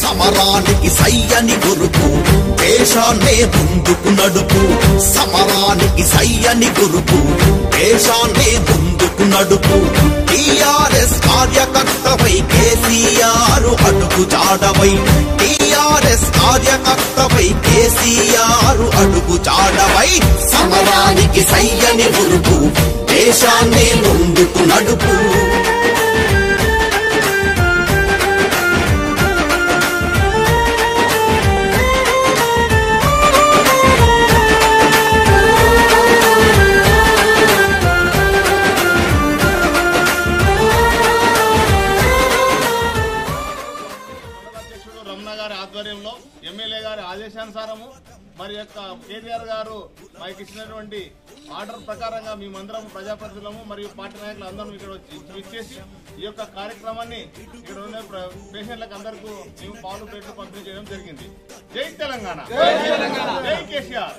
సమరానికి సయ్యని గురుపు దేశాన్నే ముందుకు నడుపు సమరానికి సయ్యని గురుపు దేశాన్నే ముందుకు నడుపు టీఆర్ఎస్ కార్యకర్తపై కేసీఆర్ అడుగు జాడవై టీఆర్ఎస్ కార్యకర్తపై కేసీఆర్ అడుగు జాడవై సమరానికి సయ్యని గురుపు దేశాన్నే ముందుకు నడుపు ఆధ్వర్యంలో ఎమ్మెల్యే గారి ఆదేశానుసారము మరి యొక్క కేటీఆర్ గారు మనకి ఇచ్చినటువంటి ఆర్డర్ ప్రకారంగా మేమందరం ప్రజాప్రతినిధులము మరియు పార్టీ నాయకులు అందరం ఇక్కడ వచ్చేసి ఈ యొక్క కార్యక్రమాన్ని ఇక్కడ ఉన్న పేషెంట్లకు అందరికీ మేము పాలు ప్లేట్లు పంపిణీ చేయడం జరిగింది. జై తెలంగాణ, జై కేసీఆర్.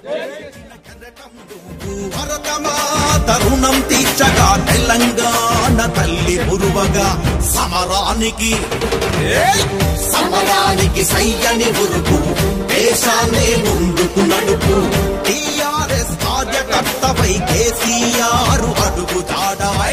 తరుణం తీర్చగా తెలంగాణ తల్లి మురువగా సమరానికి సయ్యని ఉరుకు దేశాన్నే ముందుకు నడుపు టీఆర్ఎస్ కార్యకర్తపై కేసీఆర్ అడుగు జాడవై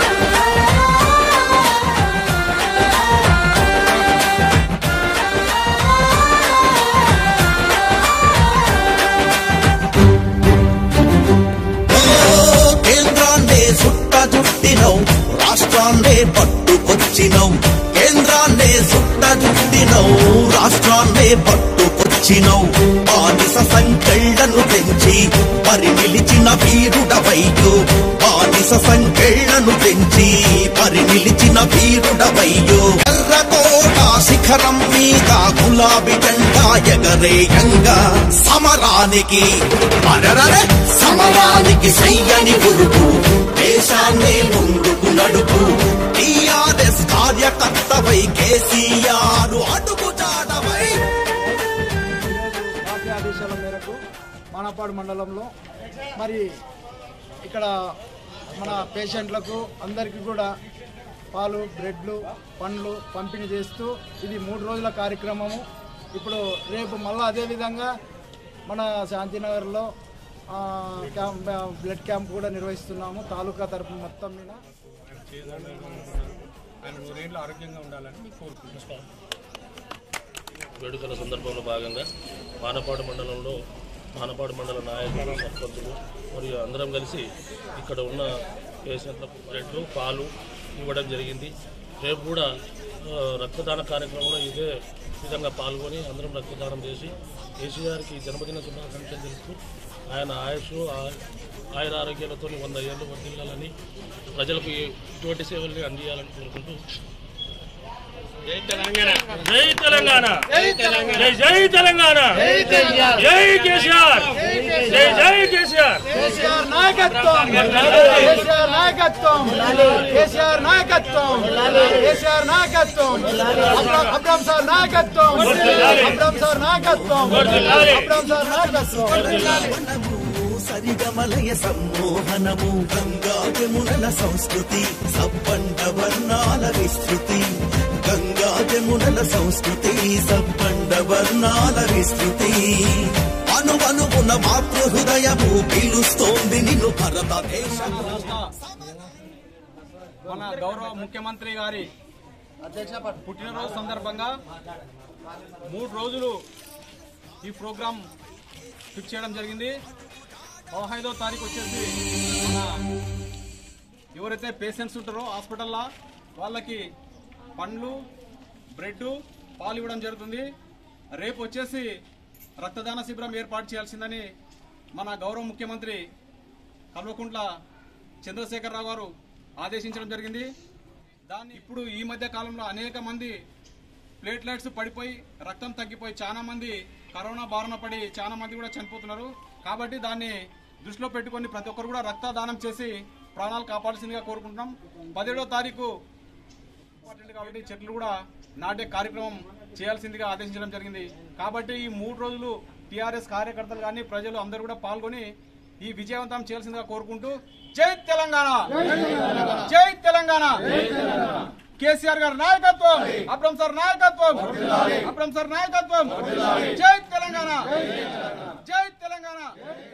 కేంద్రాన్నే చుట్టజుట్టినవు రాష్ట్రాన్నే పట్టుకొచ్చినవు కేంద్రాన్నే చుట్టజుట్టినవు రాష్ట్రాన్నే పట్టుకొచ్చినవు బానిస సంకెళ్లను పెంచి పరి నిలిచిన వీరుడవయ్యో బానిస సంకెళ్లను పెంచి పరి నిలిచిన వీరుడవయ్యో ఎర్రకోట శిఖరం మీద గులాబీ జెండా ఎగరేయంగా సమరానికి సయ్యని ఉరుకు దేశాన్నే ముందుకు నడుపు టీఆర్ఎస్ కార్యకర్తపై కేసీఆర్ అడుగు జాడవై. ఆదేశాల మేరకు మానపాడు మండలంలో మరి ఇక్కడ మన పేషెంట్లకు అందరికీ కూడా పాలు బ్రెడ్లు పండ్లు పంపిణీ చేస్తూ ఇది 3 రోజుల కార్యక్రమము. ఇప్పుడు రేపు మళ్ళీ అదేవిధంగా మన శాంతినగర్లో బ్లడ్ క్యాంప్ కూడా నిర్వహిస్తున్నాము తాలూకా తరఫు మొత్తం మీద. ఆరోగ్యంగా ఉండాలని కోరుకుంటున్నాం. వేడుకల సందర్భంలో భాగంగా మానపాడు మండల నాయకులు సర్పంచులు మరియు అందరం కలిసి ఇక్కడ ఉన్న పేషెంట్లకు బ్రెడ్లు పాలు ఇవ్వడం జరిగింది. రేపు కూడా రక్తదాన కార్యక్రమంలో ఇదే విధంగా పాల్గొని అందరం రక్తదానం చేసి కేసీఆర్కి జన్మదిన శుభాకాంక్షలు తెలుస్తూ ఆయన ఆయుర ఆరోగ్యాలతో 100 ఏళ్ళు వర్ధిల్లాలని ప్రజలకు ఇటువంటి సేవల్ని అందియాలని కోరుకుంటూ జై తెలంగాణ, జై తెలంగాణ, జై తెలంగాణ, జై తెలంగాణ, జై కేసీఆర్, జై జై కేసీఆర్. కేసీఆర్ నాయకత్వం, కేసీఆర్ నాయకత్వం, కేసీఆర్ నాయకత్వం, కేసీఆర్ నాయకత్వం, అబ్రామ్ సార్ నాయకత్వం, అబ్రామ్ సార్ నాయకత్వం, అబ్రామ్ సార్ నాయకత్వం. సరిగమలయ సమ్మోహనము గంగా జమునల సంస్కృతి సబ్బండ వర్ణాల విస్తృతి గంగా జమునల సంస్కృతి సబ్బండ వర్ణాల విస్తృతి అనువనువున మాతృ హృదయము పిలుస్తోంది నిన్ను భారతదేశం. మన గౌరవ ముఖ్యమంత్రి గారి పుట్టినరోజు సందర్భంగా 3 రోజులు ఈ ప్రోగ్రాం ఫిక్స్ చేయడం జరిగింది. 15వ తారీఖు వచ్చేసి మన ఎవరైతే పేషెంట్స్ ఉంటారో హాస్పిటల్లో వాళ్ళకి పండ్లు బ్రెడ్ పాలు ఇవ్వడం జరుగుతుంది. రేపు వచ్చేసి రక్తదాన శిబిరం ఏర్పాటు చేయాల్సిందని మన గౌరవ ముఖ్యమంత్రి కల్వకుంట్ల చంద్రశేఖరరావు గారు ఆదేశించడం జరిగింది. దాన్ని ఇప్పుడు ఈ మధ్య కాలంలో అనేక మంది ప్లేట్లెట్స్ పడిపోయి రక్తం తగ్గిపోయి చాలా మంది కరోనా బారిన పడి చాలా మంది కూడా చనిపోతున్నారు. కాబట్టి దాన్ని దృష్టిలో పెట్టుకొని ప్రతి ఒక్కరు కూడా రక్తదానం చేసి ప్రాణాలు కాపాడాల్సిందిగా కోరుకుంటున్నాం. 17వ తారీఖు కాబట్టి చెట్లు కూడా నాటే కార్యక్రమం చేయాల్సిందిగా ఆదేశించడం జరిగింది. కాబట్టి ఈ 3 రోజులు టీఆర్ఎస్ కార్యకర్తలు కానీ ప్రజలు అందరూ కూడా పాల్గొని ఈ విజయవంతం చేయాల్సిందిగా కోరుకుంటూ జై తెలంగాణ, జై తెలంగాణ. కేసీఆర్ గారి నాయకత్వం, అబ్రహం సార్ నాయకత్వం, అబ్రహం సార్ నాయకత్వం. జై తెలంగాణ, జై తెలంగాణ.